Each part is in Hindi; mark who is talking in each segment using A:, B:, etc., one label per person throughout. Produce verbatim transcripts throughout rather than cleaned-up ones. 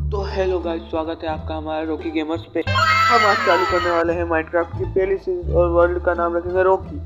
A: तो हेलो गाइस, स्वागत है आपका हमारे रॉकी गेमर्स पे। हम आज चालू करने वाले हैं माइनक्राफ्ट की पहली सीरीज और वर्ल्ड का नाम रखेंगे रॉकी।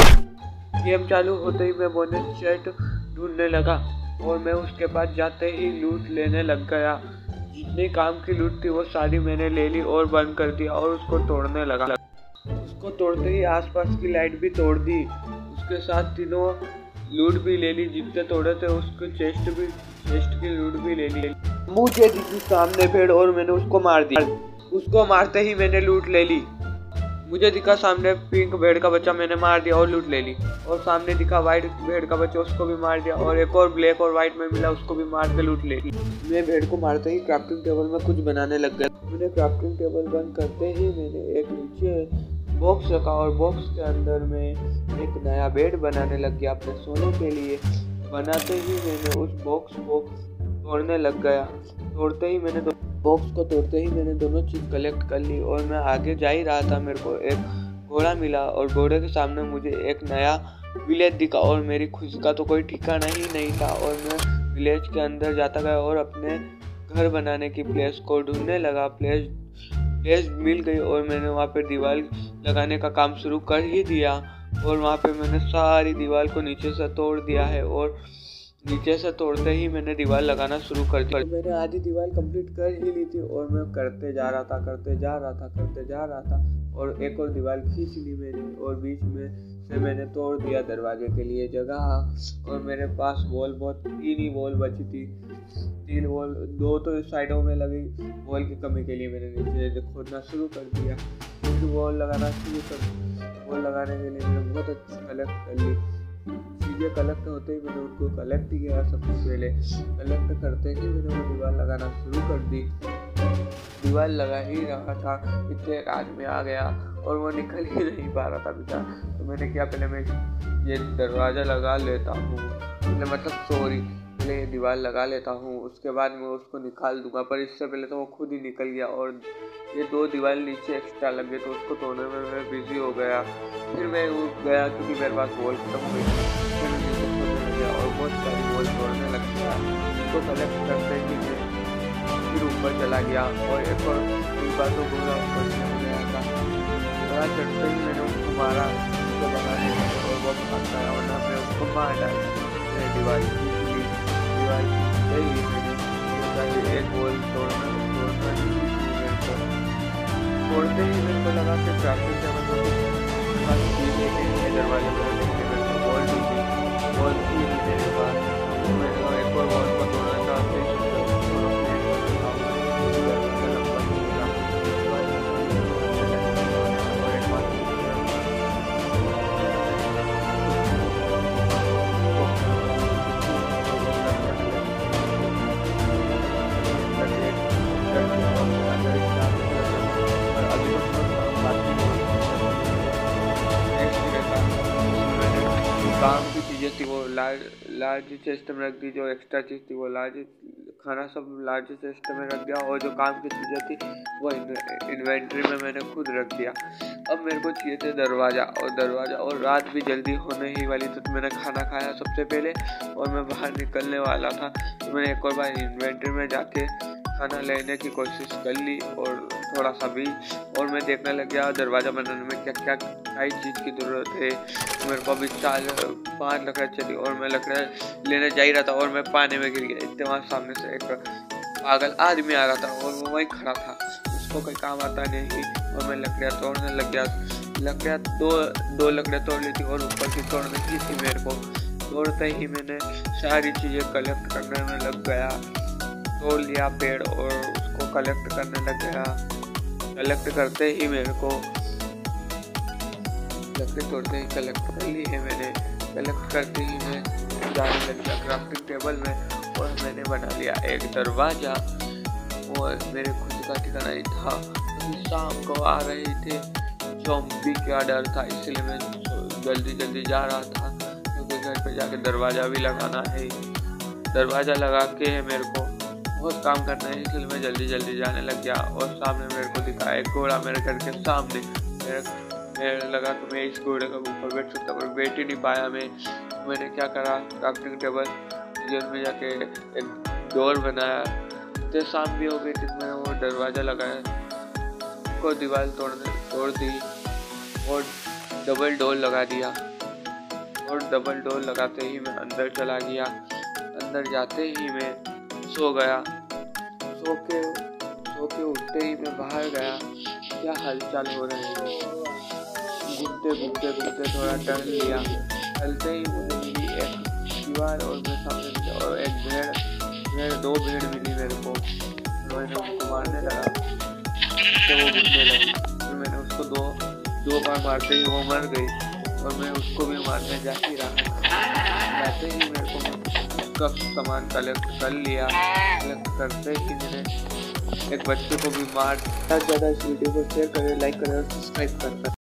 A: गेम चालू होते ही मैं बोनस चेस्ट ढूंढने लगा और मैं उसके पास जाते ही लूट लेने लग गया। जितनी काम की लूट थी वो सारी मैंने ले ली और बंद कर दिया और उसको तोड़ने लगा। उसको तोड़ते ही आसपास की लाइट भी तोड़ दी, उसके साथ तीनों लूट भी ले ली। जितने तोड़े थे उसके चेस्ट भी चेस्ट की लूट भी ले ली। मुझे दिखी सामने भेड़ और मैंने उसको मार दिया। उसको मारते ही मैंने लूट ले ली। मुझे दिखा सामने पिंक भेड़ का बच्चा, मैंने मार दिया और लूट ले ली। और सामने दिखा वाइट भेड़ का बच्चा, उसको भी मार दिया। और एक और ब्लैक और वाइट में मिला, उसको भी मार के लूट ले ली। मैं भेड़ को मारते ही क्राफ्टिंग टेबल में कुछ बनाने लग गया। मैंने क्राफ्टिंग टेबल बंद करते ही मैंने एक नीचे बॉक्स रखा और बॉक्स के अंदर में एक नया बेड बनाने लग गया अपने सोने के लिए। बनाते ही मैंने उस बॉक्स को तोड़ने लग गया। तोड़ते ही मैंने बॉक्स को तोड़ते ही मैंने दोनों चीज़ कलेक्ट कर ली और मैं आगे जा ही रहा था। मेरे को एक घोड़ा मिला और घोड़े के सामने मुझे एक नया विलेज दिखा और मेरी खुशी का तो कोई ठिकाना ही नहीं था। और मैं विलेज के अंदर जाता गया और अपने घर बनाने की प्लेस को ढूंढने लगा। प्लेस प्लेस मिल गई और मैंने वहाँ पे दीवार लगाने का काम शुरू कर ही दिया। और वहाँ पे मैंने सारी दीवार को नीचे से तोड़ दिया है और नीचे से तोड़ते ही मैंने दीवार लगाना शुरू कर दिया। मैंने आधी दीवार कंप्लीट कर ही ली थी और मैं करते जा रहा था करते जा रहा था करते जा रहा था और एक और दीवार खींच ली मैंने और बीच में से मैंने तोड़ दिया दरवाजे के लिए जगह। और मेरे पास वॉल बहुत तीन ही वॉल बची थी, तीन वॉल, दो तो साइडों में लगी। वॉल की कमी के लिए मैंने नीचे खोदना शुरू कर दिया। फिर वॉल लगाना शुरू कर वॉल लगाने के लिए मैंने बहुत अच्छी कलेक्ट कर ली। चीज़ें कलेक्ट होते ही मैंने उनको कलेक्ट किया। सबसे पहले कलेक्ट करते ही मैंने वो दीवार लगाना शुरू कर दी। दीवार लगा ही रहा था, इतने एक आदमी आ गया और वो निकल ही नहीं पा रहा था बेचारा। तो मैंने क्या, पहले मैं ये दरवाज़ा लगा लेता हूँ, मतलब सॉरी पहले ये दीवार लगा लेता हूँ, उसके बाद मैं उसको निकाल दूंगा। पर इससे पहले तो वो खुद ही निकल गया और ये दो दीवार नीचे एक्स्ट्रा लग गए तो उसको तोड़ने में मैं बिजी हो गया। फिर मैं उठ गया क्योंकि मेरे पास वॉल खत्म हो गई। फिर मैं नीचे खोदने लग गया और बहुत सारी वॉल तोड़ने लग गया। इसको कलेक्ट करते ही मैं फिर ऊपर चला गया और एक और एक बार तो पूरा ऊपर चला गया था। थोड़ा चढ़ते ही मैंने उसको मारा, उसको बनाने और वो भाग गया वरना मैं उसको मार डाला। दीवार खींच ली, दीवार खींचते ही मैंने एक वॉल तोड़ना तोड़ना ही मेरे को तोड़ते ही मेरे को लगा कि क्राफ्टिंग टेबल में पास चीज़ें नहीं है। दरवाजे में देखते मेरे को वॉल भी थी, वॉल थी मेरे पास। मैं एक और वॉल को तोड़ना चाहते ही काम की चीज़ें थी वो लार्ज लार्ज चेस्ट में रख दी। जो एक्स्ट्रा चीज़ थी वो लार्ज खाना सब लार्ज चेस्ट में रख दिया और जो काम की चीज़ें थी वो इन्वेंट्री में मैंने खुद रख दिया। अब मेरे को चाहिए थे दरवाज़ा और दरवाज़ा और रात भी जल्दी होने ही वाली थी। तो मैंने खाना खाया सबसे पहले और मैं बाहर निकलने वाला था। तो मैंने एक और बार इन्वेंट्री में जाके खाना लेने की कोशिश कर ली और थोड़ा सा भी और मैं देखने लग गया दरवाज़ा बनाने में क्या क्या कई चीज़ की ज़रूरत है। तो मेरे को अभी चार पाँच लकड़ियाँ चली और मैं लकड़ियाँ लेने जा ही रहा था और मैं पानी में गिर गया। इतने वहाँ सामने से एक पागल आदमी आ रहा था और वो वहीं खड़ा था, उसको कोई काम आता नहीं और मैं लकड़ियाँ तोड़ने लग गया। लकड़ियाँ दो दो लकड़ियाँ तोड़ ली थी और ऊपर की तोड़ने की थी मेरे को। तोड़ते ही मैंने सारी चीज़ें कलेक्ट करने में लग गया। तोड़ लिया पेड़ और उसको कलेक्ट करने लग गया। कलेक्ट करते ही मेरे को लकड़ी तोड़ते ही कलेक्ट कर ली है मैंने। कलेक्ट करते ही मैं जाने लग गया क्राफ्टिंग टेबल में और मैंने बना लिया एक दरवाज़ा। और मेरे खुद का ठिकाना नहीं था क्योंकि शाम को आ रहे थे, ज़ॉम्बी का डर था, इसलिए मैं जल्दी जल्दी जा रहा था क्योंकि घर पे जाके दरवाज़ा भी लगाना है। दरवाज़ा लगा के मेरे को बहुत काम करना है, इसलिए मैं जल्दी जल्दी जाने लग गया। और सामने मेरे को दिखा एक घोड़ा मेरे घर के सामने। मेरे मेरे लगा कि मैं इस घोड़े के ऊपर बैठ सकता पर बैठ ही नहीं पाया मैं। मैंने क्या करा, क्राफ्टिंग टेबल में जाके एक डोर बनाया इतने शाम भी हो गई थी, मैंने वो दरवाज़ा लगाया को दीवार तोड़ने तोड़ दी और डबल डोर लगा दिया। और डबल डोर लगाते ही मैं अंदर चला गया। अंदर जाते ही मैं सो गया। सो के सो के उठते ही मैं बाहर गया, क्या हालचाल हो रहे हैं। घूमते घूमते घूमते थोड़ा टहल लिया। टहलते ही मुझे मिली एक दीवार और मैं सामने और एक भेड़ भेड़ दो भेड़ मिली मेरे को। मैंने उसको मारने लगा तो वो घूमने लगी। फिर मैंने उसको दो दो बार मारते ही वो मर गई और मैं उसको भी मारने जा ही रहा। जाते ही मेरे को उसका सामान कलेक्ट कर लिया। कलेक्ट करते ही मैंने एक बच्चे को भी मार। ज़्यादा इस वीडियो को शेयर करें, लाइक करें और सब्सक्राइब करें।